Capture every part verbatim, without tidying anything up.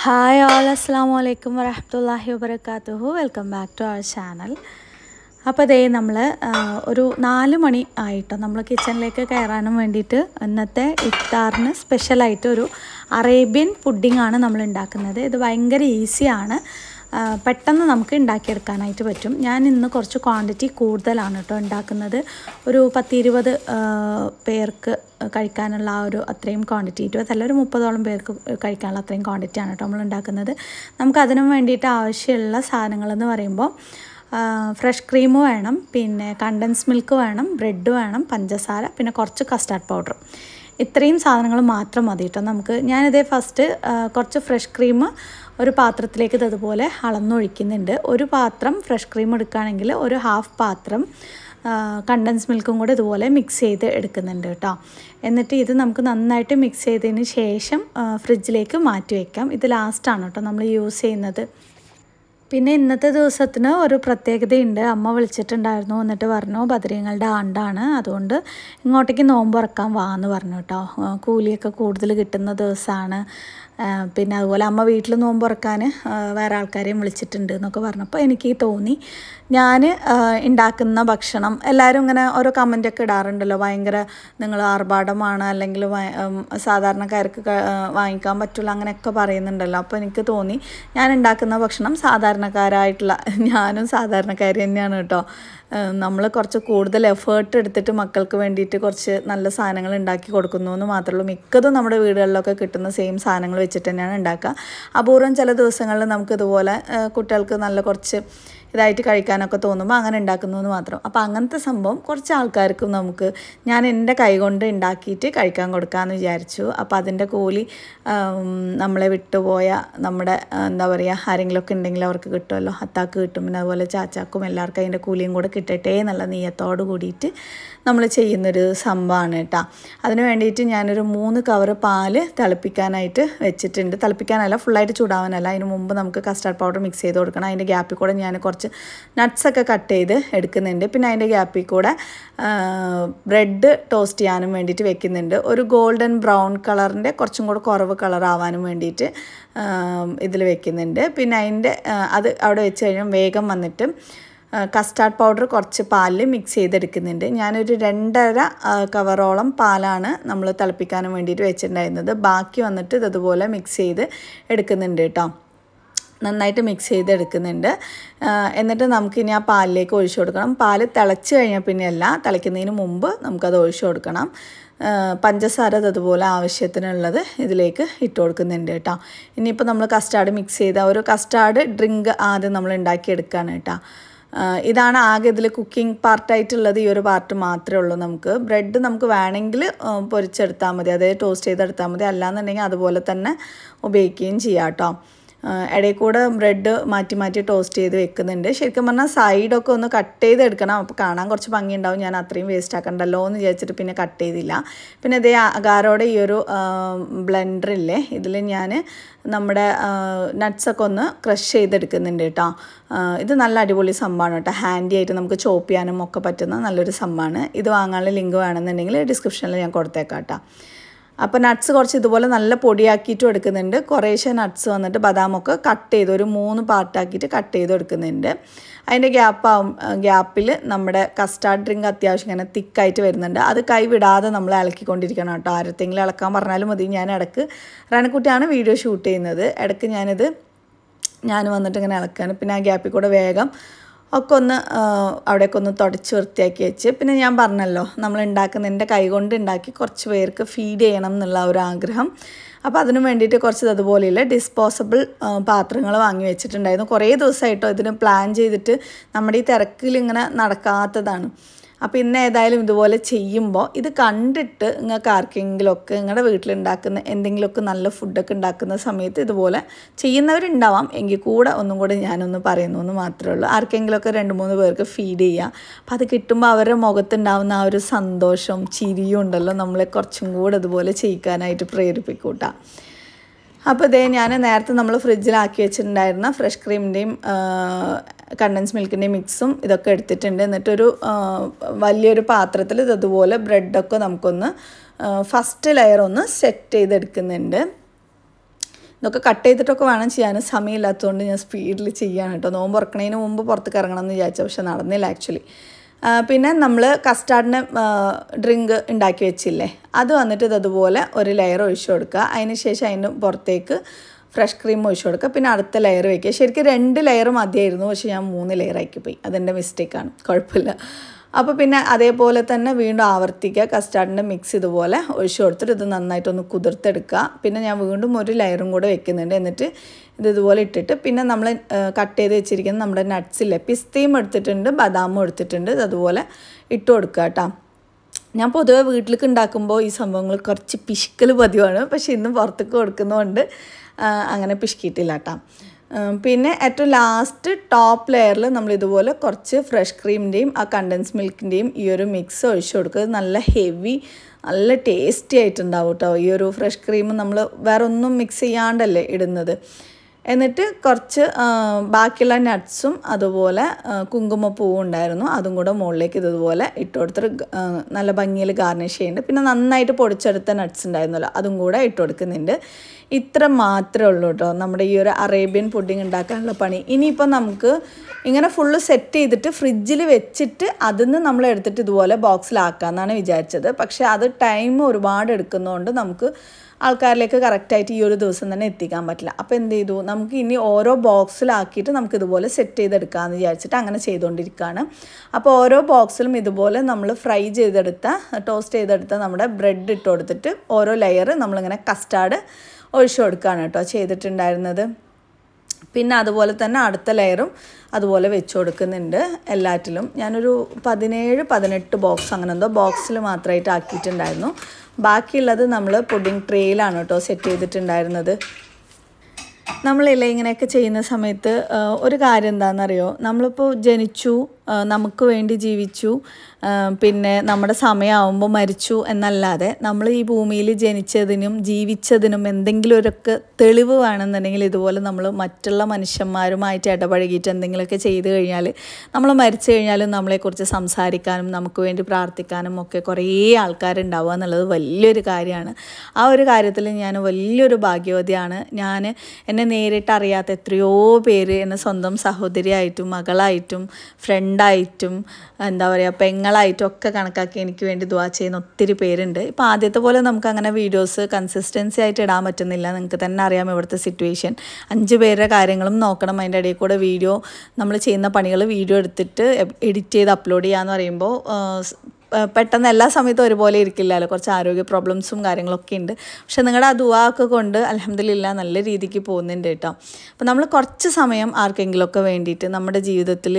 Hi all, assalamu alaikum warahmatullahi wabarakatuh. Welcome back to our channel. അപ്പോൾ ദേ നമ്മൾ ഒരു നാല് മണി ആയിട്ടോ നമ്മൾ കിച്ചണിലേക്ക് കയറാനും വേണ്ടിയിട്ട് ഇന്നത്തെ ഇഫ്താറിന് സ്പെഷ്യലായിട്ട് ഒരു അറേബ്യൻ പുഡിംഗ് ആണ് നമ്മൾ ഉണ്ടാക്കുന്നത്. ഇത് ഭയങ്കര ഈസിയാണ്, പെട്ടെന്ന് നമുക്ക് ഉണ്ടാക്കിയെടുക്കാനായിട്ട് പറ്റും. ഞാൻ ഇന്ന് കുറച്ച് ക്വാണ്ടിറ്റി കൂടുതലാണ് കേട്ടോ ഉണ്ടാക്കുന്നത്. ഒരു പത്തിരുപത് പേർക്ക് കഴിക്കാനുള്ള ആ ഒരു അത്രയും ക്വാണ്ടിറ്റി, ഇരുപതല്ല ഒരു മുപ്പതോളം പേർക്ക് കഴിക്കാനുള്ള അത്രയും ക്വാണ്ടിറ്റിയാണ് കേട്ടോ നമ്മൾ ഉണ്ടാക്കുന്നത്. നമുക്ക് അതിനും വേണ്ടിയിട്ട് ആവശ്യമുള്ള സാധനങ്ങളെന്ന് പറയുമ്പോൾ ഫ്രഷ് ക്രീം വേണം, പിന്നെ കണ്ടൻസ് മിൽക്ക് വേണം, ബ്രെഡ് വേണം, പഞ്ചസാര, പിന്നെ കുറച്ച് കസ്റ്റാർഡ് പൗഡർ. ഇത്രയും സാധനങ്ങൾ മാത്രം മതി കേട്ടോ നമുക്ക്. ഞാനിതേ ഫസ്റ്റ് കുറച്ച് ഫ്രഷ് ക്രീം ഒരു പാത്രത്തിലേക്ക് ഇതുപോലെ അളന്നൊഴിക്കുന്നുണ്ട്. ഒരു പാത്രം ഫ്രഷ് ക്രീം എടുക്കുകയാണെങ്കിൽ ഒരു ഹാഫ് പാത്രം കണ്ടൻസ് മിൽക്കും കൂടെ ഇതുപോലെ മിക്സ് ചെയ്ത് എടുക്കുന്നുണ്ട് കേട്ടോ. എന്നിട്ട് ഇത് നമുക്ക് നന്നായിട്ട് മിക്സ് ചെയ്തതിന് ശേഷം ഫ്രിഡ്ജിലേക്ക് മാറ്റി വയ്ക്കാം. ഇത് ലാസ്റ്റാണ് കേട്ടോ നമ്മൾ യൂസ് ചെയ്യുന്നത്. പിന്നെ ഇന്നത്തെ ദിവസത്തിന് ഒരു പ്രത്യേകതയുണ്ട്. അമ്മ വിളിച്ചിട്ടുണ്ടായിരുന്നു, എന്നിട്ട് പറഞ്ഞു ബദരീങ്ങളുടെ ആണ്ടാണ്, അതുകൊണ്ട് ഇങ്ങോട്ടേക്ക് നോമ്പ് തുറക്കാൻ വാ എന്ന് പറഞ്ഞു കേട്ടോ. കൂലിയൊക്കെ കൂടുതൽ കിട്ടുന്ന ദിവസമാണ്. പിന്നെ അതുപോലെ അമ്മ വീട്ടിൽ നോമ്പ് തുറക്കാൻ വേറെ ആൾക്കാരെയും വിളിച്ചിട്ടുണ്ട് എന്നൊക്കെ പറഞ്ഞപ്പോൾ എനിക്ക് തോന്നി ഞാൻ ഉണ്ടാക്കുന്ന ഭക്ഷണം എല്ലാവരും ഇങ്ങനെ ഓരോ കമൻറ്റൊക്കെ ഇടാറുണ്ടല്ലോ, ഭയങ്കര നിങ്ങൾ ആർഭാടമാണ് അല്ലെങ്കിൽ സാധാരണക്കാർക്ക് വാങ്ങിക്കാൻ പറ്റില്ല അങ്ങനെയൊക്കെ പറയുന്നുണ്ടല്ലോ. അപ്പോൾ എനിക്ക് തോന്നി ഞാൻ ഉണ്ടാക്കുന്ന ഭക്ഷണം സാധാരണക്കാരായിട്ടുള്ള, ഞാനും സാധാരണക്കാർ തന്നെയാണ് കേട്ടോ. നമ്മൾ കുറച്ച് കൂടുതൽ എഫേർട്ട് എടുത്തിട്ട് മക്കൾക്ക് വേണ്ടിയിട്ട് കുറച്ച് നല്ല സാധനങ്ങൾ ഉണ്ടാക്കി കൊടുക്കുന്നു എന്ന് മാത്രമേ ഉള്ളൂ. മിക്കതും നമ്മുടെ വീടുകളിലൊക്കെ കിട്ടുന്ന സെയിം സാധനങ്ങൾ വെച്ചിട്ട് തന്നെയാണ് ഉണ്ടാക്കുക. അപൂർവം ചില ദിവസങ്ങളിൽ നമുക്കിതുപോലെ കുട്ടികൾക്ക് നല്ല കുറച്ച് ഇതായിട്ട് കഴിക്കാനൊക്കെ തോന്നുമ്പോൾ അങ്ങനെ ഉണ്ടാക്കുന്നു എന്ന് മാത്രം. അപ്പോൾ അങ്ങനത്തെ സംഭവം കുറച്ച് ആൾക്കാർക്കും നമുക്ക് ഞാൻ എൻ്റെ കൈ കൊണ്ട് ഉണ്ടാക്കിയിട്ട് കഴിക്കാൻ കൊടുക്കാമെന്ന് വിചാരിച്ചു. അപ്പോൾ അതിൻ്റെ കൂലി നമ്മളെ വിട്ടുപോയ നമ്മുടെ എന്താ പറയുക ആരെങ്കിലുമൊക്കെ ഉണ്ടെങ്കിൽ അവർക്ക് കിട്ടുമല്ലോ, അത്താക്ക് കിട്ടും, പിന്നെ അതുപോലെ ചാച്ചാക്കും എല്ലാവർക്കും അതിൻ്റെ കൂലിയും കൂടെ കിട്ടട്ടെ എന്നുള്ള നീയത്തോട് കൂടിയിട്ട് നമ്മൾ ചെയ്യുന്നൊരു സംഭവമാണ് കേട്ടോ. അതിന് വേണ്ടിയിട്ട് ഞാനൊരു മൂന്ന് കവറ് പാല് തിളപ്പിക്കാനായിട്ട് വെച്ചിട്ടുണ്ട്. തിളപ്പിക്കാനല്ല, ഫുള്ളായിട്ട് ചൂടാവാനല്ല. അതിന് മുമ്പ് നമുക്ക് കസ്റ്റാർഡ് പൗഡർ മിക്സ് ചെയ്ത് കൊടുക്കണം. അതിൻ്റെ ഗ്യാപ്പിൽ കൂടെ ഞാൻ കുറച്ച് നട്ട്സൊക്കെ കട്ട് ചെയ്ത് എടുക്കുന്നുണ്ട്. പിന്നെ അതിൻ്റെ ഗ്യാപ്പിൽ കൂടെ ബ്രെഡ് ടോസ്റ്റ് ചെയ്യാനും വേണ്ടിയിട്ട് വെക്കുന്നുണ്ട്. ഒരു ഗോൾഡൻ ബ്രൗൺ കളറിൻ്റെ കുറച്ചും കൂടെ കുറവ് കളർ ആവാനും വേണ്ടിയിട്ട് ഇതിൽ വെക്കുന്നുണ്ട്. പിന്നെ അതിൻ്റെ അത് അവിടെ വെച്ച് കഴിഞ്ഞാൽ വേഗം വന്നിട്ട് കസ്റ്റാർഡ് പൗഡർ കുറച്ച് പാലിൽ മിക്സ് ചെയ്തെടുക്കുന്നുണ്ട്. ഞാനൊരു രണ്ടര കവറോളം പാലാണ് നമ്മൾ തിളപ്പിക്കാനും വേണ്ടിയിട്ട് വെച്ചിട്ടുണ്ടായിരുന്നത്. ബാക്കി വന്നിട്ട് ഇതുപോലെ മിക്സ് ചെയ്ത് എടുക്കുന്നുണ്ട് കേട്ടോ. നന്നായിട്ട് മിക്സ് ചെയ്തെടുക്കുന്നുണ്ട്. എന്നിട്ട് നമുക്കിനി ആ പാലിലേക്ക് ഒഴിച്ചു കൊടുക്കണം. പാല് തിളച്ച് കഴിഞ്ഞാൽ പിന്നെ അല്ല, തിളയ്ക്കുന്നതിന് മുമ്പ് നമുക്കത് ഒഴിച്ചു കൊടുക്കണം. പഞ്ചസാര അതുപോലെ ആവശ്യത്തിനുള്ളത് ഇതിലേക്ക് ഇട്ട് കൊടുക്കുന്നുണ്ട് കേട്ടോ. ഇനിയിപ്പോൾ നമ്മൾ കസ്റ്റാർഡ് മിക്സ് ചെയ്ത ഒരു കസ്റ്റാർഡ് ഡ്രിങ്ക് ആദ്യം നമ്മൾ ഉണ്ടാക്കിയെടുക്കുകയാണ് കേട്ടോ. ഇതാണ് ആകെ ഇതിൽ കുക്കിംഗ് പാർട്ടായിട്ടുള്ളത്. ഈ ഒരു പാർട്ട് മാത്രമേ ഉള്ളൂ. നമുക്ക് ബ്രെഡ് നമുക്ക് വേണമെങ്കിൽ പൊരിച്ചെടുത്താൽ മതി, അതായത് ടോസ്റ്റ് ചെയ്തെടുത്താൽ മതി, അല്ലാന്നുണ്ടെങ്കിൽ അതുപോലെ തന്നെ ഉപയോഗിക്കുകയും ചെയ്യാം കേട്ടോ. ഇടയിൽ കൂടെ ബ്രെഡ് മാറ്റി മാറ്റി ടോസ്റ്റ് ചെയ്ത് വെക്കുന്നുണ്ട്. ശരിക്കും പറഞ്ഞാൽ സൈഡൊക്കെ ഒന്ന് കട്ട് ചെയ്ത് എടുക്കണം, അപ്പോൾ കാണാൻ കുറച്ച് ഭംഗി ഉണ്ടാവും. ഞാൻ അത്രയും വേസ്റ്റ് ആക്കണ്ടല്ലോ എന്ന് വിചാരിച്ചിട്ട് പിന്നെ കട്ട് ചെയ്തില്ല. പിന്നെ ഇതേ അകാരോടെ ഈ ഒരു ബ്ലെൻഡറില്ലേ, ഇതിൽ ഞാൻ നമ്മുടെ നട്ട്സൊക്കെ ഒന്ന് ക്രഷ് ചെയ്തെടുക്കുന്നുണ്ട് കേട്ടോ. ഇത് നല്ല അടിപൊളി സംഭവമാണ് കേട്ടോ. ഹാൻഡി ആയിട്ട് നമുക്ക് ചോപ്പ് ചെയ്യാനും ഒക്കെ പറ്റുന്ന നല്ലൊരു സംഭവമാണ്. ഇത് വാങ്ങാനുള്ള ലിങ്ക് വേണമെന്നുണ്ടെങ്കിൽ ഡിസ്ക്രിപ്ഷനിൽ ഞാൻ കൊടുത്തേക്കാം കേട്ടോ. അപ്പോൾ നട്ട്സ് കുറച്ച് ഇതുപോലെ നല്ല പൊടിയാക്കിയിട്ടും എടുക്കുന്നുണ്ട്. കുറേശ്ശെ നട്ട്സ് വന്നിട്ട് ബദാമൊക്കെ കട്ട് ചെയ്ത് ഒരു മൂന്ന് പാർട്ടാക്കിയിട്ട് കട്ട് ചെയ്ത് എടുക്കുന്നുണ്ട്. അതിൻ്റെ ഗ്യാപ്പാവും ഗ്യാപ്പിൽ നമ്മുടെ കസ്റ്റാർഡ് ഡ്രിങ്ക് അത്യാവശ്യം ഇങ്ങനെ തിക്കായിട്ട് വരുന്നുണ്ട്. അത് കൈ വിടാതെ നമ്മൾ ഇളക്കിക്കൊണ്ടിരിക്കണം കേട്ടോ. ആരത്തെങ്കിലും ഇളക്കാൻ പറഞ്ഞാലും മതി. ഞാൻ ഇടയ്ക്ക് റാണിക്കുട്ടിയാണ് വീഡിയോ ഷൂട്ട് ചെയ്യുന്നത്. ഇടയ്ക്ക് ഞാനിത് ഞാൻ വന്നിട്ട് ഇങ്ങനെ ഇളക്കാണ്. പിന്നെ ആ ഗ്യാപ്പിൽ കൂടെ വേഗം ഒക്കെ ഒന്ന് അവിടെയൊക്കെ ഒന്ന് തുടച്ച് വൃത്തിയാക്കി വെച്ച്, പിന്നെ ഞാൻ പറഞ്ഞല്ലോ നമ്മൾ ഉണ്ടാക്കുന്ന എൻ്റെ കൈ കൊണ്ട് ഉണ്ടാക്കി കുറച്ച് പേർക്ക് ഫീഡ് ചെയ്യണം എന്നുള്ള ഒരു ആഗ്രഹം. അപ്പോൾ അതിനു വേണ്ടിയിട്ട് കുറച്ച് അതുപോലെയുള്ള ഡിസ്പോസബിൾ പാത്രങ്ങൾ വാങ്ങി വെച്ചിട്ടുണ്ടായിരുന്നു. കുറേ ദിവസമായിട്ടോ ഇതിന് പ്ലാൻ ചെയ്തിട്ട് നമ്മുടെ ഈ തിരക്കിൽ ഇങ്ങനെ നടക്കാത്തതാണ്. അപ്പോൾ ഇന്ന് ഏതായാലും ഇതുപോലെ ചെയ്യുമ്പോൾ ഇത് കണ്ടിട്ട് നിങ്ങൾക്ക് ആർക്കെങ്കിലുമൊക്കെ നിങ്ങളുടെ വീട്ടിലുണ്ടാക്കുന്ന എന്തെങ്കിലുമൊക്കെ നല്ല ഫുഡൊക്കെ ഉണ്ടാക്കുന്ന സമയത്ത് ഇതുപോലെ ചെയ്യുന്നവരുണ്ടാവാം. എങ്കിൽ കൂടെ ഒന്നും കൂടെ ഞാനൊന്ന് പറയുന്നു എന്ന് മാത്രമേ ഉള്ളൂ. ആർക്കെങ്കിലുമൊക്കെ രണ്ട് മൂന്ന് പേർക്ക് ഫീഡ് ചെയ്യുക. അപ്പോൾ അത് കിട്ടുമ്പോൾ അവരുടെ മുഖത്തുണ്ടാവുന്ന ആ ഒരു സന്തോഷവും ചിരിയും ഉണ്ടല്ലോ, നമ്മളെ കുറച്ചും കൂടെ അതുപോലെ ചെയ്യിക്കാനായിട്ട് പ്രേരിപ്പിക്കൂട്ടാ. അപ്പോൾ ഇതേ ഞാൻ നേരത്തെ നമ്മൾ ഫ്രിഡ്ജിലാക്കി വെച്ചിട്ടുണ്ടായിരുന്ന ഫ്രഷ് ക്രീമിൻ്റെയും കണ്ടൻസ് മിൽക്കിൻ്റെയും മിക്സും ഇതൊക്കെ എടുത്തിട്ടുണ്ട്. എന്നിട്ടൊരു വലിയൊരു പാത്രത്തിൽ ഇതുപോലെ ബ്രെഡൊക്കെ നമുക്കൊന്ന് ഫസ്റ്റ് ലെയർ ഒന്ന് സെറ്റ് ചെയ്തെടുക്കുന്നുണ്ട്. ഇതൊക്കെ കട്ട് ചെയ്തിട്ടൊക്കെ വേണം ചെയ്യാൻ. സമയമില്ലാത്തതുകൊണ്ട് ഞാൻ സ്പീഡിൽ ചെയ്യാണ് കേട്ടോ. നോമ്പ് തുറക്കണതിന് മുമ്പ് പുറത്തേക്ക് ഇറങ്ങണം എന്ന് വിചാരിച്ചു, പക്ഷെ നടന്നില്ല ആക്ച്വലി. പിന്നെ നമ്മൾ കസ്റ്റാർഡിന് ഡ്രിങ്ക് ഉണ്ടാക്കി വെച്ചില്ലേ, അത് വന്നിട്ട് ഇതുപോലെ ഒരു ലെയർ ഒഴിച്ചു കൊടുക്കുക. അതിന് ശേഷം അതിന് പുറത്തേക്ക് ഫ്രഷ് ക്രീം ഒഴിച്ചു കൊടുക്കുക. പിന്നെ അടുത്ത ലെയർ വയ്ക്കുക. ശരിക്കും രണ്ട് ലെയർ മതിയായിരുന്നു, പക്ഷേ ഞാൻ മൂന്ന് ലെയർ ആക്കി പോയി. അതെൻ്റെ മിസ്റ്റേക്കാണ്, കുഴപ്പമില്ല. അപ്പോൾ പിന്നെ അതേപോലെ തന്നെ വീണ്ടും ആവർത്തിക്കുക. കസ്റ്റാർഡിൻ്റെ മിക്സ് ഇതുപോലെ ഒഴിച്ചു കൊടുത്തിട്ട് ഇത് നന്നായിട്ടൊന്ന് കുതിർത്തെടുക്കുക. പിന്നെ ഞാൻ വീണ്ടും ഒരു ലെയറും കൂടെ വെക്കുന്നുണ്ട്. എന്നിട്ട് ഇത് ഇതുപോലെ ഇട്ടിട്ട് പിന്നെ നമ്മൾ കട്ട് ചെയ്ത് വെച്ചിരിക്കുന്ന നമ്മുടെ നട്ട്സില്ലേ, പിസ്തയും എടുത്തിട്ടുണ്ട്, ബദാമും എടുത്തിട്ടുണ്ട്, അതുപോലെ ഇട്ട് കൊടുക്കുക കേട്ടോ. ഞാൻ പൊതുവെ വീട്ടിലേക്ക് ഉണ്ടാക്കുമ്പോൾ ഈ സംഭവങ്ങൾ കുറച്ച് പിശുക്കൽ പതിവാണ്, പക്ഷേ ഇന്ന് പുറത്തേക്ക് കൊടുക്കുന്നതുകൊണ്ട് അങ്ങനെ പിശുക്കിയിട്ടില്ല കേട്ടോ. പിന്നെ ഏറ്റവും ലാസ്റ്റ് ടോപ്പ് ലെയറിൽ നമ്മൾ ഇതുപോലെ കുറച്ച് ഫ്രഷ് ക്രീമിൻ്റെയും ആ കണ്ടൻസ് മിൽക്കിൻ്റെയും ഈ ഒരു മിക്സ് ഒഴിച്ചു കൊടുക്കുക. നല്ല ഹെവി, നല്ല ടേസ്റ്റി ആയിട്ടുണ്ടാവും കേട്ടോ. ഈ ഒരു ഫ്രഷ് ക്രീം നമ്മൾ വേറെ ഒന്നും മിക്സ് ചെയ്യാണ്ടല്ലേ ഇടുന്നത്. എന്നിട്ട് കുറച്ച് ബാക്കിയുള്ള നട്ട്സും അതുപോലെ കുങ്കുമപ്പൂവും ഉണ്ടായിരുന്നു, അതും കൂടെ മുകളിലേക്ക് ഇതുപോലെ ഇട്ട് കൊടുത്തിട്ട് നല്ല ഭംഗിയിൽ ഗാർണിഷ് ചെയ്യുന്നുണ്ട്. പിന്നെ നന്നായിട്ട് പൊടിച്ചെടുത്ത നട്ട്സ് ഉണ്ടായിരുന്നല്ലോ, അതും കൂടെ ഇട്ട് കൊടുക്കുന്നുണ്ട്. ഇത്ര മാത്രമേ ഉള്ളൂ കേട്ടോ നമ്മുടെ ഈ ഒരു അറേബ്യൻ പുഡിംഗ് ഉണ്ടാക്കാനുള്ള പണി. ഇനിയിപ്പോൾ നമുക്ക് ഇങ്ങനെ ഫുള്ള് സെറ്റ് ചെയ്തിട്ട് ഫ്രിഡ്ജിൽ വെച്ചിട്ട് അതിൽ നിന്ന് നമ്മൾ എടുത്തിട്ട് ഇതുപോലെ ബോക്സിലാക്കാമെന്നാണ് വിചാരിച്ചത്. പക്ഷേ അത് ടൈം ഒരുപാട് എടുക്കുന്നതുകൊണ്ട് നമുക്ക് ആൾക്കാരിലേക്ക് കറക്റ്റായിട്ട് ഈ ഒരു ദിവസം തന്നെ എത്തിക്കാൻ പറ്റില്ല. അപ്പോൾ എന്ത് ചെയ്തു, നമുക്ക് ഇനി ഓരോ ബോക്സിലാക്കിയിട്ട് നമുക്ക് ഇതുപോലെ സെറ്റ് ചെയ്തെടുക്കാമെന്ന് വിചാരിച്ചിട്ട് അങ്ങനെ ചെയ്തുകൊണ്ടിരിക്കുകയാണ്. അപ്പോൾ ഓരോ ബോക്സിലും ഇതുപോലെ നമ്മൾ ഫ്രൈ ചെയ്തെടുത്ത ടോസ്റ്റ് ചെയ്തെടുത്ത നമ്മുടെ ബ്രെഡ് ഇട്ട് കൊടുത്തിട്ട് ഓരോ ലെയർ നമ്മളിങ്ങനെ കസ്റ്റാർഡ് ഒഴിച്ചു കൊടുക്കുകയാണ് കേട്ടോ ചെയ്തിട്ടുണ്ടായിരുന്നത്. പിന്നെ അതുപോലെ തന്നെ അടുത്ത ലെയറും അതുപോലെ വെച്ച് കൊടുക്കുന്നുണ്ട് എല്ലാറ്റിലും. ഞാനൊരു പതിനേഴ് പതിനെട്ട് ബോക്സ് അങ്ങനെ എന്തോ ബോക്സിൽ മാത്രമായിട്ട് ആക്കിയിട്ടുണ്ടായിരുന്നു. ബാക്കിയുള്ളത് നമ്മൾ പുഡിംഗ് ട്രേയിലാണ് കേട്ടോ സെറ്റ് ചെയ്തിട്ടുണ്ടായിരുന്നത്. നമ്മളില്ലേ ഇങ്ങനെയൊക്കെ ചെയ്യുന്ന സമയത്ത് ഒരു കാര്യം എന്താണെന്നറിയോ, നമ്മളിപ്പോൾ ജനിച്ചു, നമുക്ക് വേണ്ടി ജീവിച്ചു, പിന്നെ നമ്മുടെ സമയമാകുമ്പോൾ മരിച്ചു എന്നല്ലാതെ നമ്മൾ ഈ ഭൂമിയിൽ ജനിച്ചതിനും ജീവിച്ചതിനും എന്തെങ്കിലും ഒരുക്കെ തെളിവ് വേണമെന്നുണ്ടെങ്കിൽ ഇതുപോലെ നമ്മൾ മറ്റുള്ള മനുഷ്യന്മാരുമായിട്ട് ഇടപഴകിയിട്ട് എന്തെങ്കിലുമൊക്കെ ചെയ്തു കഴിഞ്ഞാൽ നമ്മൾ മരിച്ചു കഴിഞ്ഞാലും നമ്മളെക്കുറിച്ച് സംസാരിക്കാനും നമുക്ക് വേണ്ടി പ്രാർത്ഥിക്കാനും ഒക്കെ കുറേ ആൾക്കാരുണ്ടാവുക എന്നുള്ളത് വലിയൊരു കാര്യമാണ്. ആ ഒരു കാര്യത്തിൽ ഞാൻ വലിയൊരു ഭാഗ്യവതിയാണ്. ഞാൻ എന്നെ നേരിട്ട് അറിയാത്ത എത്രയോ പേര് എന്നെ സ്വന്തം സഹോദരിയായിട്ടും മകളായിട്ടും ഫ്രണ്ടായിട്ടും എന്താ പറയുക പെങ്ങളായിട്ടും ഒക്കെ കണക്കാക്കി എനിക്ക് വേണ്ടി ദുആ ചെയ്യുന്ന ഒത്തിരി പേരുണ്ട്. ഇപ്പോൾ ആദ്യത്തെ പോലെ നമുക്ക് അങ്ങനെ വീഡിയോസ് കൺസിസ്റ്റൻസി ആയിട്ട് ഇടാൻ പറ്റുന്നില്ല. നിങ്ങൾക്ക് തന്നെ അറിയാം ഇവിടുത്തെ സിറ്റുവേഷൻ. അഞ്ച് പേരുടെ കാര്യങ്ങളും നോക്കണം, അതിൻ്റെ ഇടയിൽ കൂടെ വീഡിയോ നമ്മൾ ചെയ്യുന്ന പണികൾ വീഡിയോ എടുത്തിട്ട് എഡിറ്റ് ചെയ്ത് അപ്ലോഡ് ചെയ്യാമെന്ന് പറയുമ്പോൾ പെട്ടെന്ന് എല്ലാ സമയത്തും ഒരുപോലെ ഇരിക്കില്ലല്ലോ, കുറച്ച് ആരോഗ്യ പ്രോബ്ലംസും കാര്യങ്ങളൊക്കെ ഉണ്ട്. പക്ഷെ നിങ്ങളുടെ ആ ദുആ ഒക്കെ കൊണ്ട് അൽഹംദുലില്ലാ നല്ല രീതിക്ക് പോകുന്നുണ്ട് കേട്ടോ. അപ്പോൾ നമ്മൾ കുറച്ച് സമയം ആർക്കെങ്കിലുമൊക്കെ വേണ്ടിയിട്ട് നമ്മുടെ ജീവിതത്തിൽ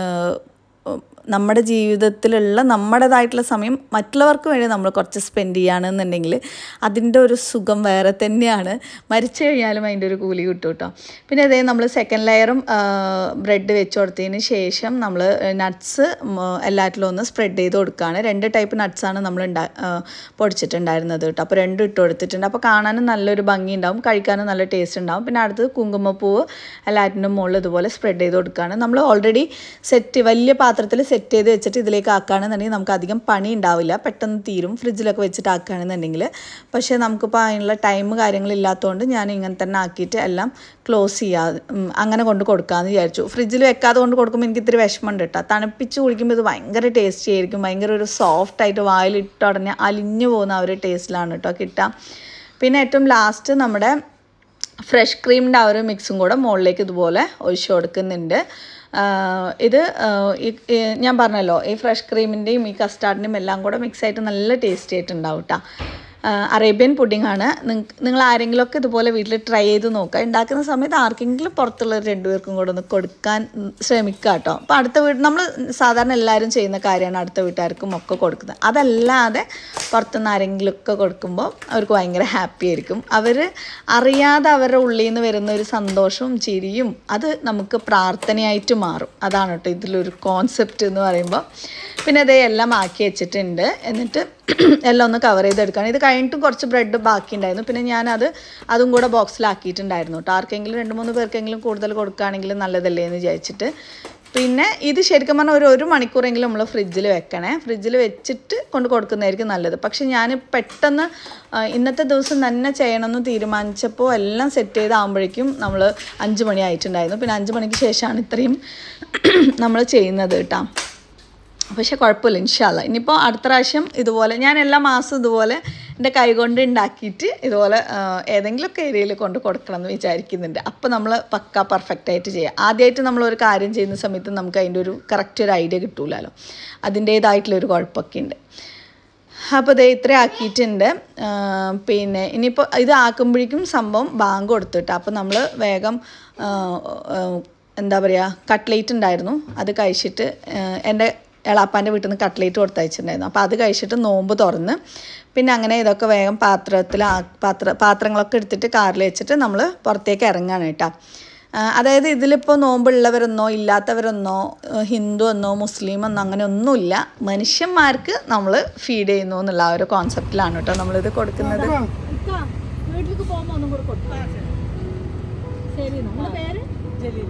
നമ്മുടെ ജീവിതത്തിലുള്ള നമ്മുടേതായിട്ടുള്ള സമയം മറ്റുള്ളവർക്ക് വേണ്ടി നമ്മൾ കുറച്ച് സ്പെൻഡ് ചെയ്യുകയാണെന്നുണ്ടെങ്കിൽ അതിൻ്റെ ഒരു സുഖം വേറെ തന്നെയാണ്. മരിച്ചു കഴിഞ്ഞാലും അതിൻ്റെ ഒരു കൂലി കിട്ടും കേട്ടോ. പിന്നെ അതേ നമ്മൾ സെക്കൻഡ് ലെയറും ബ്രെഡ് വെച്ച് കൊടുത്തതിന് ശേഷം നമ്മൾ നട്ട്സ് എല്ലാറ്റിലും ഒന്ന് സ്പ്രെഡ് ചെയ്ത് കൊടുക്കുകയാണ്. രണ്ട് ടൈപ്പ് നട്ട്സാണ് നമ്മൾ ഉണ്ടാ പൊടിച്ചിട്ടുണ്ടായിരുന്നത് കേട്ടോ. അപ്പോൾ രണ്ടും ഇട്ട് കൊടുത്തിട്ടുണ്ട്. അപ്പോൾ കാണാനും നല്ലൊരു ഭംഗി ഉണ്ടാവും, കഴിക്കാനും നല്ല ടേസ്റ്റ് ഉണ്ടാവും. പിന്നെ അടുത്തത് കുങ്കുമപ്പൂവ് എല്ലാറ്റിൻ്റെ മുകളിൽ ഇതുപോലെ സ്പ്രെഡ് ചെയ്ത് കൊടുക്കുകയാണ്. നമ്മൾ ഓൾറെഡി സെറ്റ് വലിയ പാത്രത്തിൽ സെറ്റ് ചെയ്ത് വെച്ചിട്ട് ഇതിലേക്ക് ആക്കുകയാണെന്നുണ്ടെങ്കിൽ നമുക്ക് അധികം പണി ഉണ്ടാവില്ല, പെട്ടെന്ന് തീരും. ഫ്രിഡ്ജിലൊക്കെ വെച്ചിട്ട് ആക്കുകയാണെന്നുണ്ടെങ്കിൽ. പക്ഷേ നമുക്കിപ്പോൾ അതിനുള്ള ടൈം കാര്യങ്ങളില്ലാത്തതുകൊണ്ട് ഞാൻ ഇങ്ങനെ തന്നെ ആക്കിയിട്ട് എല്ലാം ക്ലോസ് ചെയ്യാതെ അങ്ങനെ കൊണ്ട് കൊടുക്കാമെന്ന് വിചാരിച്ചു. ഫ്രിഡ്ജിൽ വെക്കാതെ കൊണ്ട് കൊടുക്കുമ്പോൾ എനിക്ക് ഇത്തിരി വിഷമമുണ്ട് കേട്ടോ. തണുപ്പിച്ച് കുടിക്കുമ്പോൾ ഇത് ഭയങ്കര ടേസ്റ്റി ആയിരിക്കും, ഭയങ്കര ഒരു സോഫ്റ്റായിട്ട് വായിലിട്ട് ഉടനെ അലിഞ്ഞു പോകുന്ന ആ ഒരു ടേസ്റ്റിലാണ് കേട്ടോ കിട്ടുക. പിന്നെ ഏറ്റവും ലാസ്റ്റ് നമ്മുടെ ഫ്രഷ് ക്രീമിൻ്റെ ആ ഒരു മിക്സും കൂടെ മുകളിലേക്ക് ഇതുപോലെ ഒഴിച്ചു കൊടുക്കുന്നുണ്ട്. ഇത് ഞാൻ പറഞ്ഞല്ലോ ഈ ഫ്രഷ് ക്രീമിൻ്റെയും ഈ കസ്റ്റാർഡിൻ്റെയും എല്ലാം കൂടെ മിക്സായിട്ട് നല്ല ടേസ്റ്റി ആയിട്ടുണ്ടാവും കേട്ടോ. അറേബ്യൻ പുഡിംഗ് ആണ്. നിങ്ങൾ ആരെങ്കിലുമൊക്കെ ഇതുപോലെ വീട്ടിൽ ട്രൈ ചെയ്ത് നോക്കുക. ഉണ്ടാക്കുന്ന സമയത്ത് ആർക്കെങ്കിലും പുറത്തുള്ള രണ്ടുപേർക്കും കൂടെ ഒന്ന് കൊടുക്കാൻ ശ്രമിക്കുക കേട്ടോ. അപ്പോൾ അടുത്ത വീട് നമ്മൾ സാധാരണ എല്ലാവരും ചെയ്യുന്ന കാര്യമാണ് അടുത്ത വീട്ടുകാർക്കും ഒക്കെ കൊടുക്കുന്നത്. അതല്ലാതെ പുറത്തുനിന്ന് ആരെങ്കിലുമൊക്കെ കൊടുക്കുമ്പോൾ അവർക്ക് ഭയങ്കര ഹാപ്പി ആയിരിക്കും. അവർ അറിയാതെ അവരുടെ ഉള്ളിൽ നിന്ന് വരുന്ന ഒരു സന്തോഷവും ചിരിയും അത് നമുക്ക് പ്രാർത്ഥനയായിട്ട് മാറും. അതാണ് കേട്ടോ ഇതിലൊരു കോൺസെപ്റ്റ് എന്ന് പറയുമ്പോൾ. പിന്നെ അതേ എല്ലാം ആക്കി വെച്ചിട്ടുണ്ട്. എന്നിട്ട് എല്ലാം ഒന്ന് കവർ ചെയ്തെടുക്കുകയാണ്. ഇത് കഴിഞ്ഞിട്ടും കുറച്ച് ബ്രെഡ് ബാക്കി ഉണ്ടായിരുന്നു. പിന്നെ ഞാനത് അതും കൂടെ ബോക്സിലാക്കിയിട്ടുണ്ടായിരുന്നു കേട്ടോ. ആർക്കെങ്കിലും രണ്ട് മൂന്ന് പേർക്കെങ്കിലും കൂടുതൽ കൊടുക്കുകയാണെങ്കിൽ നല്ലതല്ലേ എന്ന് വിചാരിച്ചിട്ട്. പിന്നെ ഇത് ശരിക്കും പറഞ്ഞാൽ ഒരു ഒരു മണിക്കൂറെങ്കിലും നമ്മൾ ഫ്രിഡ്ജിൽ വെക്കണേ. ഫ്രിഡ്ജിൽ വെച്ചിട്ട് കൊണ്ട് കൊടുക്കുന്നതായിരിക്കും നല്ലത്. പക്ഷെ ഞാൻ പെട്ടെന്ന് ഇന്നത്തെ ദിവസം തന്നെ ചെയ്യണമെന്ന് തീരുമാനിച്ചപ്പോൾ എല്ലാം സെറ്റ് ചെയ്താകുമ്പോഴേക്കും നമ്മൾ അഞ്ച് മണി ആയിട്ടുണ്ടായിരുന്നു. പിന്നെ അഞ്ച് മണിക്ക് ശേഷമാണ് ഇത്രയും നമ്മൾ ചെയ്യുന്നത് കേട്ടോ. പക്ഷെ കുഴപ്പമില്ല, ഇൻഷാ അല്ലാ. ഇനിയിപ്പോൾ അടുത്ത പ്രാവശ്യം ഇതുപോലെ ഞാൻ എല്ലാ മാസവും ഇതുപോലെ എൻ്റെ കൈ കൊണ്ട് ഉണ്ടാക്കിയിട്ട് ഇതുപോലെ ഏതെങ്കിലുമൊക്കെ ഏരിയയിൽ കൊണ്ട് കൊടുക്കണം എന്ന് വിചാരിക്കുന്നുണ്ട്. അപ്പോൾ നമ്മൾ പക്ക പെർഫെക്റ്റായിട്ട് ചെയ്യുക. ആദ്യമായിട്ട് നമ്മളൊരു കാര്യം ചെയ്യുന്ന സമയത്ത് നമുക്ക് അതിൻ്റെ ഒരു കറക്റ്റ് ഒരു ഐഡിയ കിട്ടൂലല്ലോ, അതിൻ്റേതായിട്ടുള്ളൊരു കുഴപ്പമൊക്കെ ഉണ്ട്. അപ്പോൾ ഇത് ഇത്ര ആക്കിയിട്ടുണ്ട്. പിന്നെ ഇനിയിപ്പോൾ ഇത് ആക്കുമ്പോഴേക്കും സംഭവം ബാങ്ക് കൊടുത്തിട്ട് അപ്പോൾ നമ്മൾ വേഗം എന്താ പറയുക കട്ട്ലേറ്റ് ഉണ്ടായിരുന്നു, അത് കഴിച്ചിട്ട് എൻ്റെ എളാപ്പാൻ്റെ വീട്ടിൽ നിന്ന് കട്ട്ലേറ്റ് കൊടുത്തയച്ചിട്ടുണ്ടായിരുന്നു. അപ്പോൾ അത് കഴിച്ചിട്ട് നോമ്പ് തുറന്ന് പിന്നെ അങ്ങനെ ഇതൊക്കെ വേഗം പാത്രത്തിൽ പാത്ര പാത്രങ്ങളൊക്കെ എടുത്തിട്ട് കാറിൽ വെച്ചിട്ട് നമ്മൾ പുറത്തേക്ക് ഇറങ്ങുകയാണ് കേട്ടോ. അതായത് ഇതിലിപ്പോൾ നോമ്പുള്ളവരെന്നോ ഇല്ലാത്തവരെന്നോ ഹിന്ദു എന്നോ മുസ്ലിം എന്നോ അങ്ങനെ ഒന്നുമില്ല, മനുഷ്യന്മാർക്ക് നമ്മൾ ഫീഡ് ചെയ്യുന്നു എന്നുള്ള ആ ഒരു കോൺസെപ്റ്റിലാണ് കേട്ടോ നമ്മളിത് കൊടുക്കുന്നത്. വീട്ടിലേക്ക് പോകുമ്പോൾ ഒന്നും കൂടെ കൊടുക്കാം. ശരി, നമ്മുടെ പേര് ശരി.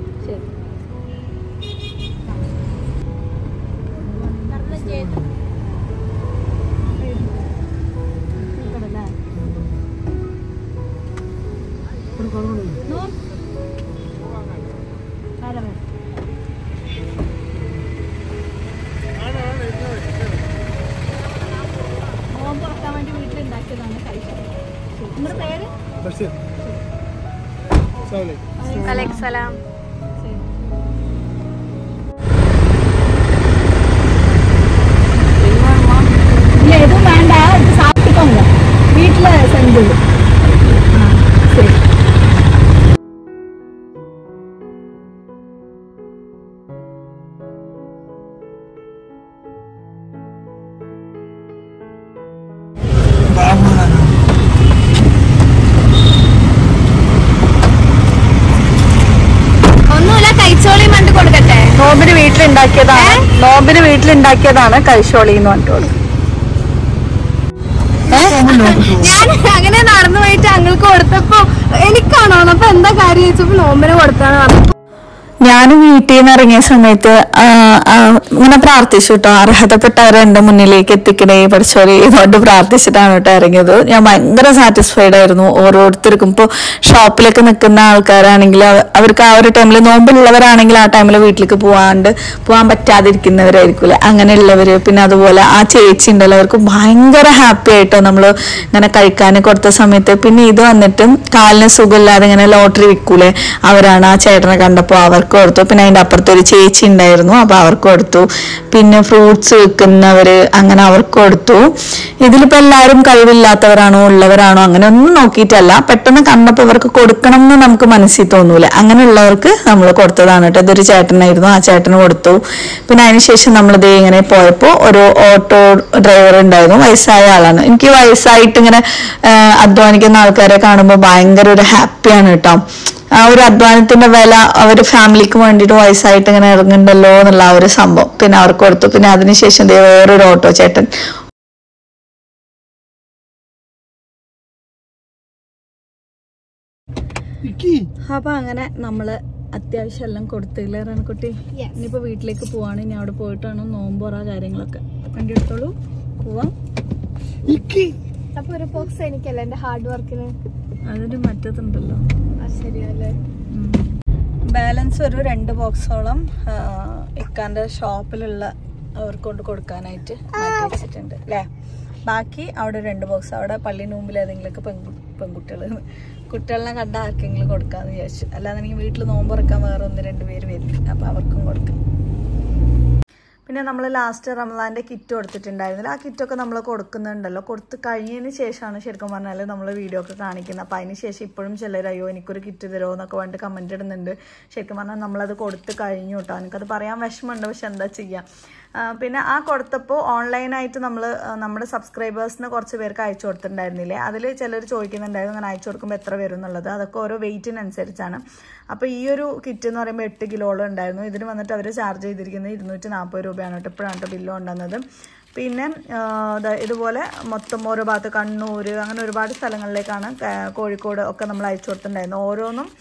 നോമ്പ് തുറക്കാൻ വേണ്ടി വീട്ടിലുണ്ടാക്കിയതാണ് കഴിച്ചത്. നമ്മുടെ പേര് അലൈക്സലാം. எதுவும் வேண்டாம், இது சாப்பிட்டுக்கோங்க வீட்டில் செஞ்சது. சரி. ഒന്നുമില്ല, കഴിച്ചോളി മണ്ട് കൊടുക്കട്ടെ. നോമ്പിന് വീട്ടിലുണ്ടാക്കിയതാണ്, നോമ്പിന് വീട്ടിലുണ്ടാക്കിയതാണ് കഴിച്ചോളി എന്ന് പറഞ്ഞിട്ടുള്ളത്. ഞാൻ അങ്ങനെ നടന്നു പോയിട്ട് അങ്ങൾക്ക് കൊടുത്തപ്പോ എനിക്കാണോ അപ്പൊ എന്താ കാര്യം ചോദിച്ചപ്പോ നോമ്പിന് കൊടുത്താണ് പറഞ്ഞു. ഞാൻ വീട്ടിൽ നിന്ന് ഇറങ്ങിയ സമയത്ത് ഇങ്ങനെ പ്രാർത്ഥിച്ചു കേട്ടോ, അർഹതപ്പെട്ടവരെ എൻ്റെ മുന്നിലേക്ക് എത്തിക്കണേ പഠിച്ചോലേ ഇതുകൊണ്ട് പ്രാർത്ഥിച്ചിട്ടാണ് കേട്ടോ ഇറങ്ങിയത്. ഞാൻ ഭയങ്കര സാറ്റിസ്ഫൈഡ് ആയിരുന്നു. ഓരോരുത്തർക്കും ഇപ്പോൾ ഷോപ്പിലൊക്കെ നിൽക്കുന്ന ആൾക്കാരാണെങ്കിൽ അവർക്ക് ആ ഒരു ടൈമിൽ നോമ്പിലുള്ളവരാണെങ്കിൽ ആ ടൈമിൽ വീട്ടിലേക്ക് പോകാണ്ട് പോകാൻ പറ്റാതിരിക്കുന്നവരായിരിക്കില്ലേ, അങ്ങനെയുള്ളവർ. പിന്നെ അതുപോലെ ആ ചേച്ചി ഉണ്ടല്ലോ, അവർക്ക് ഭയങ്കര ഹാപ്പി ആയിട്ടോ നമ്മൾ ഇങ്ങനെ കഴിക്കാൻ കൊടുത്ത സമയത്ത്. പിന്നെ ഇത് വന്നിട്ട് കാലിന് സുഖമില്ലാതെ ഇങ്ങനെ ലോട്ടറി വിൽക്കൂലേ, അവരാണ് ആ ചേട്ടനെ കണ്ടപ്പോൾ അവർക്ക് കൊടുത്തു. പിന്നെ അതിൻ്റെ അപ്പുറത്തൊരു ചേച്ചി ഉണ്ടായിരുന്നു, അപ്പോൾ അവർക്ക് കൊടുത്തു. പിന്നെ ഫ്രൂട്ട്സ് വിൽക്കുന്നവർ അങ്ങനെ അവർക്ക് കൊടുത്തു. ഇതിലിപ്പോൾ എല്ലാവരും കഴിവില്ലാത്തവരാണോ ഉള്ളവരാണോ അങ്ങനെ ഒന്നും നോക്കിയിട്ടല്ല, പെട്ടെന്ന് കണ്ടപ്പോൾ ഇവർക്ക് കൊടുക്കണം എന്ന് നമുക്ക് മനസ്സിൽ തോന്നൂല, അങ്ങനെയുള്ളവർക്ക് നമ്മൾ കൊടുത്തതാണ് കേട്ടോ. ഇതൊരു ചേട്ടനായിരുന്നു, ആ ചേട്ടന് കൊടുത്തു. പിന്നെ അതിനുശേഷം നമ്മളിത് ഇങ്ങനെ പോയപ്പോൾ ഒരു ഓട്ടോ ഡ്രൈവർ ഉണ്ടായിരുന്നു, വയസ്സായ ആളാണ്. എനിക്ക് വയസ്സായിട്ട് ഇങ്ങനെ അധ്വാനിക്കുന്ന ആൾക്കാരെ കാണുമ്പോൾ ഭയങ്കര ഒരു ഹാപ്പിയാണ് കേട്ടോ. ആ ഒരു അധ്വാനത്തിന്റെ വില അവർ ഫാമിലിക്ക് വേണ്ടിയിട്ട് വയസ്സായിട്ട് ഇങ്ങനെ ഇറങ്ങുന്നുണ്ടല്ലോ എന്നുള്ള ആ ഒരു സംഭവം പിന്നെ അവർക്ക് കൊടുത്തു. പിന്നെ അതിനുശേഷം വേറൊരു ഓട്ടോ ചേട്ടൻ അപ്പൊ അങ്ങനെ നമ്മള് അത്യാവശ്യം എല്ലാം കൊടുത്തില്ലേ റൺകുട്ടി? ഇനിയിപ്പോ വീട്ടിലേക്ക് പോവാണ്, ഇനി അവിടെ പോയിട്ടാണ് നോമ്പുറ കാര്യങ്ങളൊക്കെ കണ്ടെടുത്തോളൂ. പോവാം. അപ്പൊ ഒരു ബോക്സ് എനിക്കല്ല എന്റെ ഹാർഡ് വർക്കിന് അതിന് മറ്റതുണ്ടല്ലോ, ശരിയല്ലേ? ബാലൻസ് ഒരു രണ്ട് ബോക്സോളം ഇക്കാന്റെ ഷോപ്പിലുള്ള അവർക്ക് കൊണ്ട് കൊടുക്കാനായിട്ട് മാറ്റി വെച്ചിട്ടുണ്ട് അല്ലേ. ബാക്കി അവിടെ രണ്ട് ബോക്സ് അവിടെ പള്ളി മുമ്പിൽ ഏതെങ്കിലുമൊക്കെ പെൺകു പെൺകുട്ടികൾ കുട്ടികളെ കണ്ട ആർക്കെങ്കിലും കൊടുക്കാമെന്ന് വിചാരിച്ചു. അല്ലാതെ വീട്ടിൽ നോമ്പ് തുറക്കാൻ വേറെ ഒന്ന് രണ്ട് പേര് വരും, അപ്പോൾ അവർക്കും കൊടുക്കാം. പിന്നെ നമ്മൾ ലാസ്റ്റ് റമദാൻ്റെ കിറ്റ് കൊടുത്തിട്ടുണ്ടായിരുന്നില്ല, ആ കിറ്റൊക്കെ നമ്മൾ കൊടുക്കുന്നുണ്ടല്ലോ. കൊടുത്ത് കഴിഞ്ഞതിന് ശേഷമാണ് ശരിക്കും പറഞ്ഞാൽ നമ്മൾ വീഡിയോ ഒക്കെ കാണിക്കുന്നത്. അപ്പോൾ അതിന് ശേഷം ഇപ്പോഴും ചിലർ അയ്യോ എനിക്കൊരു കിറ്റ് തരുമോ എന്നൊക്കെ പറഞ്ഞിട്ട് കമൻറ്റ് ഇടുന്നുണ്ട്. ശരിക്കും പറഞ്ഞാൽ നമ്മളത് കൊടുത്ത് കഴിഞ്ഞു കേട്ടോ. എനിക്കത് പറയാൻ വിഷമമുണ്ട്, പക്ഷെ എന്താ ചെയ്യുക. പിന്നെ ആ കൊടുത്തപ്പോൾ ഓൺലൈനായിട്ട് നമ്മൾ നമ്മുടെ സബ്സ്ക്രൈബേഴ്സിന് കുറച്ച് പേർക്ക് അയച്ചു കൊടുത്തിട്ടുണ്ടായിരുന്നില്ലേ, അതിൽ ചിലർ ചോദിക്കുന്നുണ്ടായിരുന്നു അങ്ങനെ അയച്ചു കൊടുക്കുമ്പോൾ എത്ര വരും എന്നുള്ളത്. അതൊക്കെ ഓരോ വെയിറ്റിനനുസരിച്ചാണ്. അപ്പോൾ ഈ ഒരു കിറ്റ് എന്ന് പറയുമ്പോൾ എട്ട് കിലോളം ഉണ്ടായിരുന്നു. ഇതിന് വന്നിട്ട് അവർ ചാർജ് ചെയ്തിരിക്കുന്നത് ഇരുന്നൂറ്റി നാൽപ്പത് രൂപയാണ് കേട്ടോ. ഇപ്പോഴാണ് കേട്ടോ ബില്ല് കൊണ്ടുവന്നത്. പിന്നെ ഇതുപോലെ മൊത്തം ഓരോ ഭാഗത്ത് കണ്ണൂർ അങ്ങനെ ഒരുപാട് സ്ഥലങ്ങളിലേക്കാണ് കോഴിക്കോട് ഒക്കെ നമ്മൾ അയച്ചു കൊടുത്തിട്ടുണ്ടായിരുന്നു. ഓരോന്നും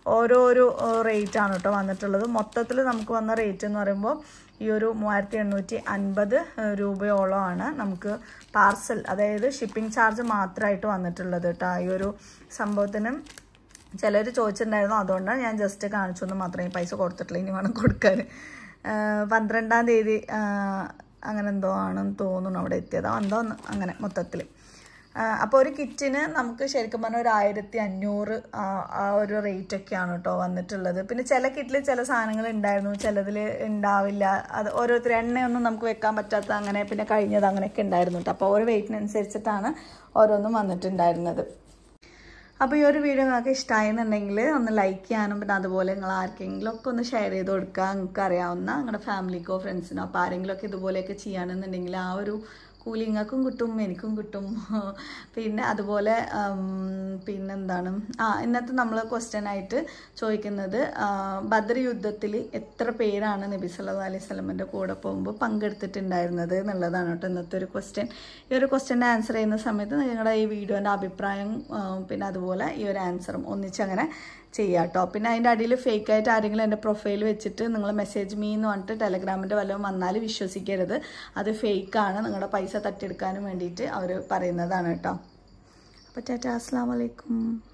ഓരോരോ റേറ്റാണ് കേട്ടോ വന്നിട്ടുള്ളത്. മൊത്തത്തിൽ നമുക്ക് വന്ന റേറ്റ് എന്ന് പറയുമ്പോൾ ഈ ഒരു മൂവായിരത്തി എണ്ണൂറ്റി അൻപത് രൂപയോളമാണ് നമുക്ക് പാർസൽ, അതായത് ഷിപ്പിംഗ് ചാർജ് മാത്രമായിട്ട് വന്നിട്ടുള്ളത് കേട്ടോ. ഈ ഒരു സംഭവത്തിന് ചിലർ ചോദിച്ചിട്ടുണ്ടായിരുന്നു, അതുകൊണ്ടാണ് ഞാൻ ജസ്റ്റ് കാണിച്ചു എന്ന് മാത്രമേ പൈസ കൊടുത്തിട്ടില്ല, ഇനി വേണം കൊടുക്കാൻ. പന്ത്രണ്ടാം തീയതി അങ്ങനെ എന്തോ ആണെന്ന് തോന്നുന്നു അവിടെ എത്തിയതോ എന്തോ അങ്ങനെ മൊത്തത്തിൽ. അപ്പോൾ ഒരു കിറ്റിന് നമുക്ക് ശരിക്കും പറഞ്ഞാൽ ഒരു ആയിരത്തി അഞ്ഞൂറ് ആ ഒരു റേറ്റൊക്കെയാണ് കേട്ടോ വന്നിട്ടുള്ളത്. പിന്നെ ചില കിറ്റിൽ ചില സാധനങ്ങൾ ഉണ്ടായിരുന്നു, ചിലതിൽ ഉണ്ടാവില്ല. അത് ഓരോരുത്തർ എണ്ണയൊന്നും നമുക്ക് വെക്കാൻ പറ്റാത്ത അങ്ങനെ പിന്നെ കഴിഞ്ഞത് അങ്ങനെയൊക്കെ ഉണ്ടായിരുന്നു കേട്ടോ. അപ്പോൾ ഓരോ വെയിറ്റിനനുസരിച്ചിട്ടാണ് ഓരോന്നും വന്നിട്ടുണ്ടായിരുന്നത്. അപ്പോൾ ഈ ഒരു വീഡിയോ നിങ്ങൾക്ക് ഇഷ്ടമായെന്നുണ്ടെങ്കിൽ ഒന്ന് ലൈക്ക് ചെയ്യാനും പിന്നെ അതുപോലെ നിങ്ങൾ ആർക്കെങ്കിലും ഒക്കെ ഒന്ന് ഷെയർ ചെയ്ത് കൊടുക്കുക. നിങ്ങൾക്ക് അറിയാവുന്ന നിങ്ങളുടെ ഫാമിലിക്കോ ഫ്രണ്ട്സിനോ അപ്പോൾ ആരെങ്കിലുമൊക്കെ ഇതുപോലെയൊക്കെ ചെയ്യുകയാണെന്നുണ്ടെങ്കിൽ ആ ഒരു കൂലി നിങ്ങൾക്കും കിട്ടും എനിക്കും കിട്ടും. പിന്നെ അതുപോലെ പിന്നെന്താണ് ആ ഇന്നത്തെ നമ്മൾ ക്വസ്റ്റ്യൻ ആയിട്ട് ചോദിക്കുന്നത്, ബദർ യുദ്ധത്തിൽ എത്ര പേരാണ് നബി സല്ലല്ലാഹു അലൈഹി വസല്ലമയുടെ കൂടെ പോകുമ്പോൾ പങ്കെടുത്തിട്ടുണ്ടായിരുന്നത് എന്നുള്ളതാണ് കേട്ടോ ഇന്നത്തെ ഒരു ക്വസ്റ്റ്യൻ. ഈ ഒരു ക്വസ്റ്റ്യൻ്റെ ആൻസർ ചെയ്യുന്ന സമയത്ത് നിങ്ങളുടെ ഈ വീഡിയോൻ്റെ അഭിപ്രായം പിന്നെ അതുപോലെ ഈ ഒരു ആൻസറും ഒന്നിച്ചങ്ങനെ ചെയ്യാം കേട്ടോ. പിന്നെ അതിൻ്റെ അടിയിൽ ഫേക്കായിട്ട് ആരെങ്കിലും എൻ്റെ പ്രൊഫൈൽ വെച്ചിട്ട് നിങ്ങൾ മെസ്സേജ് മീ എന്ന് പറഞ്ഞിട്ട് ടെലഗ്രാമിൻ്റെ വല്ലതും വന്നാൽ വിശ്വസിക്കരുത്, അത് ഫേക്കാണ്, നിങ്ങളുടെ പൈസ തട്ടിയെടുക്കാനും വേണ്ടിയിട്ട് അവർ പറയുന്നതാണ് കേട്ടോ. അപ്പോൾ ടാറ്റാ, അസ്സലാമു അലൈക്കും.